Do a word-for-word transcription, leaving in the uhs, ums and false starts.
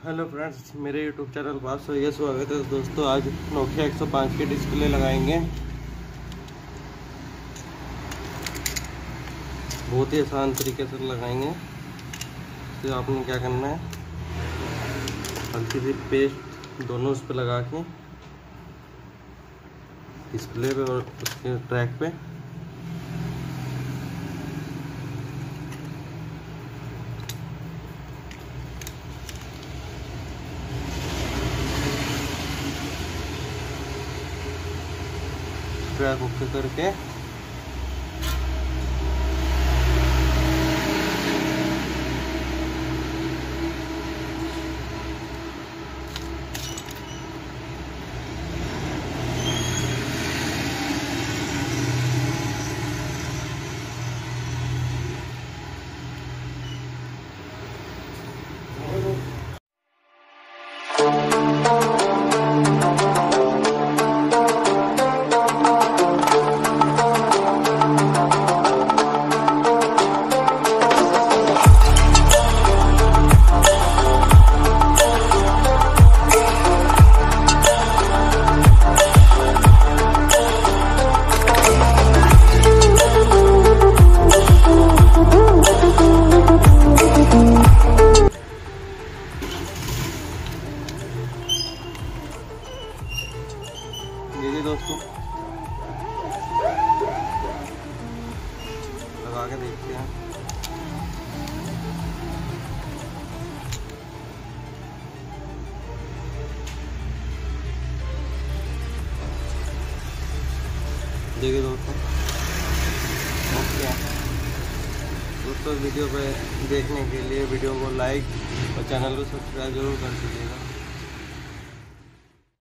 Hello friends, मेरे YouTube channel पर आप सभी स्वागत है। दोस्तों, आज नोकिया एक सौ पाँच की डिस्प्ले लगाएंगे। बहुत ही आसान तरीके से लगाएंगे। तो आपने क्या करना है, हल्की सी पेस्ट दोनों उस पर लगा के डिस्प्ले पे और उसके ट्रैक पे ट्रैक ओके करके देखिए दोस्तों, लगा के देखते हैं। देखिए दोस्तों, ओके दोस्तों, वीडियो पे देखने के लिए वीडियो को लाइक और चैनल को सब्सक्राइब जरूर कर दीजिएगा।